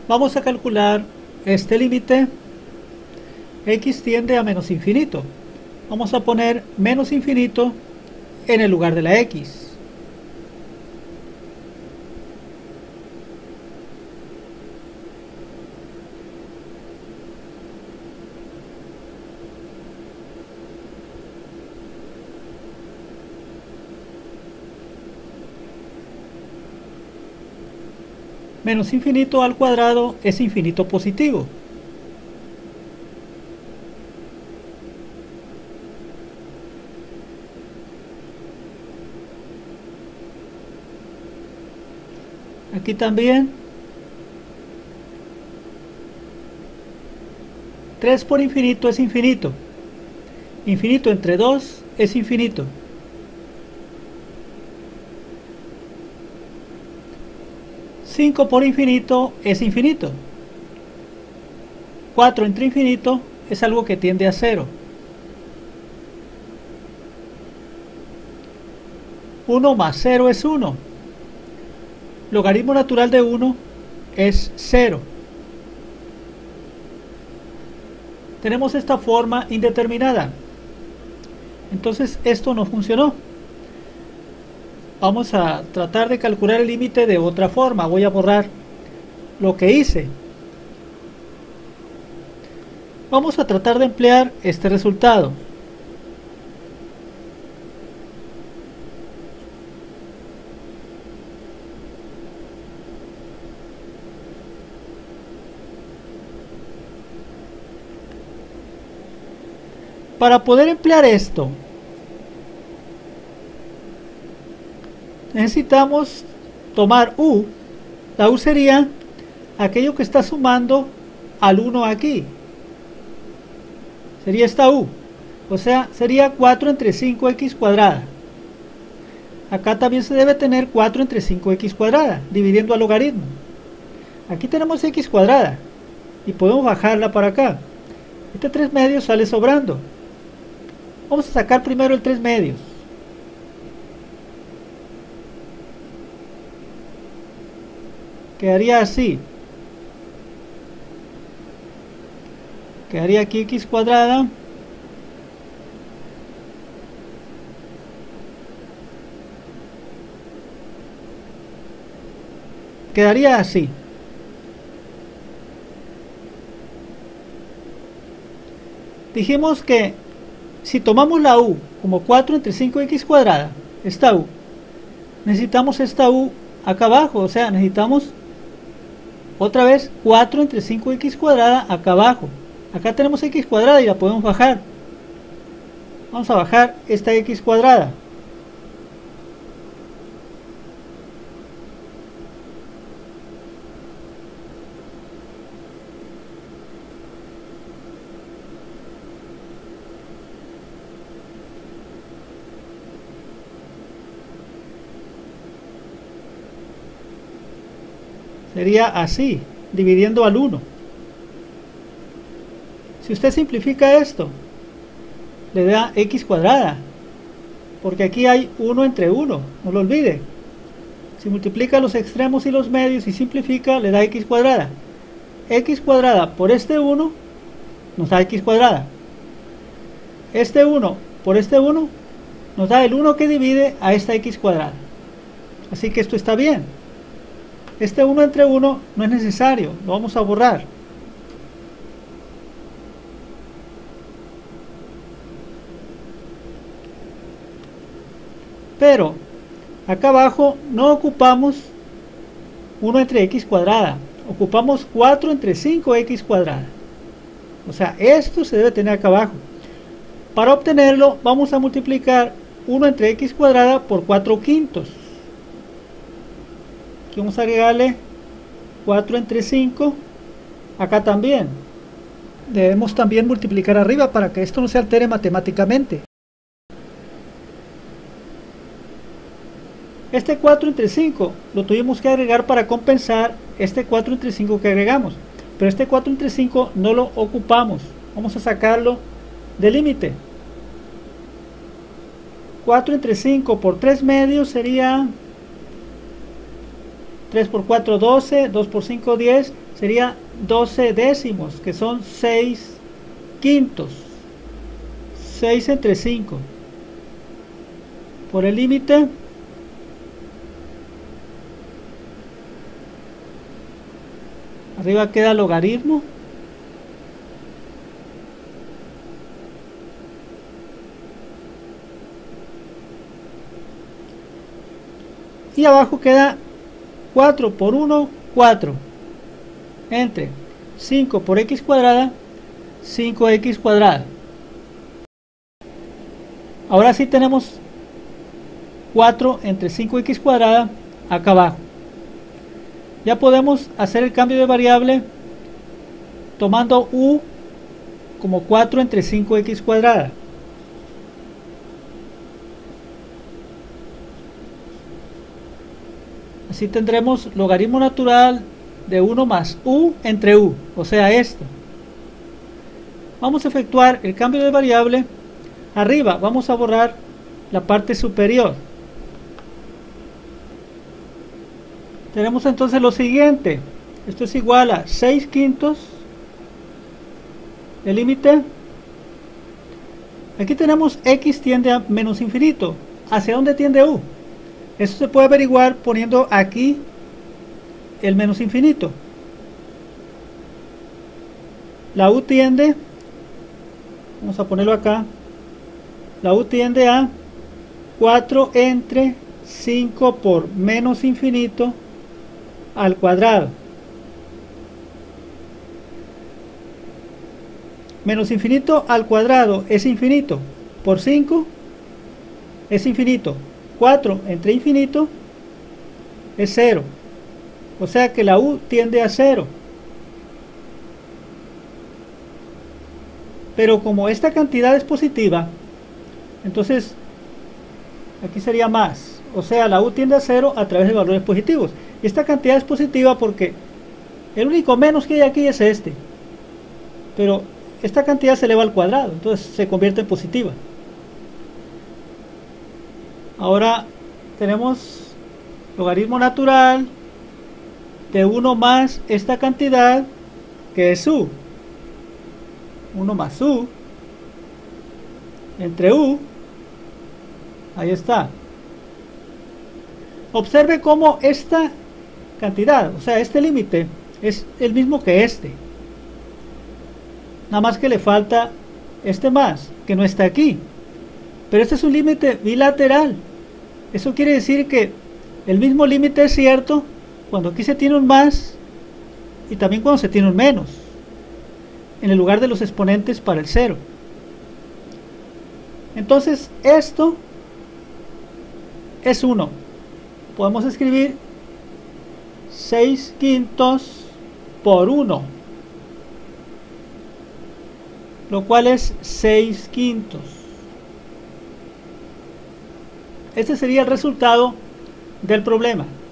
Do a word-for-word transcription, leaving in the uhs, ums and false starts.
Vamos a calcular este límite. X tiende a menos infinito. Vamos a poner menos infinito en el lugar de la X. Menos infinito al cuadrado es infinito positivo. Aquí también. tres por infinito es infinito. Infinito entre dos es infinito. cinco por infinito es infinito. cuatro entre infinito es algo que tiende a cero. uno más cero es uno. Logaritmo natural de uno es cero. Tenemos esta forma indeterminada. Entonces esto no funcionó. Vamos a tratar de calcular el límite de otra forma. Voy a borrar lo que hice. Vamos a tratar de emplear este resultado. Para poder emplear esto, necesitamos tomar u. La u sería aquello que está sumando al uno aquí. Sería esta u. O sea, sería cuatro entre cinco x cuadrada. Acá también se debe tener cuatro entre cinco x cuadrada, dividiendo al logaritmo. Aquí tenemos x cuadrada y podemos bajarla para acá. Este tres medios sale sobrando. Vamos a sacar primero el tres medios. Quedaría así. Quedaría aquí x cuadrada. Quedaría así. Dijimos que si tomamos la u como cuatro entre cinco x cuadrada, esta u, necesitamos esta u acá abajo, o sea, necesitamos otra vez cuatro entre cinco x cuadrada acá abajo. Acá tenemos x cuadrada y la podemos bajar. Vamos a bajar esta x cuadrada. Sería así, dividiendo al uno. Si usted simplifica esto, le da x cuadrada, porque aquí hay uno entre uno, no lo olvide. Si multiplica los extremos y los medios y simplifica, le da x cuadrada. X cuadrada por este uno nos da x cuadrada. Este uno por este uno nos da el uno que divide a esta x cuadrada. Así que esto está bien. Este uno entre uno no es necesario, lo vamos a borrar. Pero acá abajo no ocupamos uno entre x cuadrada, ocupamos cuatro entre cinco x cuadrada. O sea, esto se debe tener acá abajo. Para obtenerlo vamos a multiplicar uno entre x cuadrada por cuatro quintos. Aquí vamos a agregarle cuatro entre cinco. Acá también. Debemos también multiplicar arriba para que esto no se altere matemáticamente. Este cuatro entre cinco lo tuvimos que agregar para compensar este cuatro entre cinco que agregamos. Pero este cuatro entre cinco no lo ocupamos. Vamos a sacarlo del límite. cuatro entre cinco por tres medios sería tres por cuatro, doce, dos por cinco, diez, sería doce décimos, que son seis quintos. seis entre cinco. Por el límite, arriba queda logaritmo. Y abajo queda cuatro por uno, cuatro. Entre cinco por x cuadrada, cinco x cuadrada. Ahora sí tenemos cuatro entre cinco x cuadrada acá abajo. Ya podemos hacer el cambio de variable tomando u como cuatro entre cinco x cuadrada. Así tendremos logaritmo natural de uno más u entre u, o sea esto. Vamos a efectuar el cambio de variable. Arriba vamos a borrar la parte superior. Tenemos entonces lo siguiente. Esto es igual a seis quintos. El límite. Aquí tenemos x tiende a menos infinito. ¿Hacia dónde tiende u? Eso se puede averiguar poniendo aquí el menos infinito. La u tiende, vamos a ponerlo acá, la u tiende a cuatro entre cinco por menos infinito al cuadrado. Menos infinito al cuadrado es infinito, por cinco es infinito. cuatro entre infinito es cero. O sea que la u tiende a cero. Pero como esta cantidad es positiva, entonces aquí sería más. O sea, la u tiende a cero a través de valores positivos. Y esta cantidad es positiva porque el único menos que hay aquí es este. Pero esta cantidad se eleva al cuadrado, entonces se convierte en positiva. Ahora tenemos logaritmo natural de uno más esta cantidad que es u. uno más u entre u. Ahí está. Observe cómo esta cantidad, o sea, este límite es el mismo que este. Nada más que le falta este más, que no está aquí. Pero este es un límite bilateral. Eso quiere decir que el mismo límite es cierto cuando aquí se tiene un más y también cuando se tiene un menos, en el lugar de los exponentes para el cero. Entonces esto es uno. Podemos escribir seis quintos por uno, lo cual es seis quintos. Este sería el resultado del problema.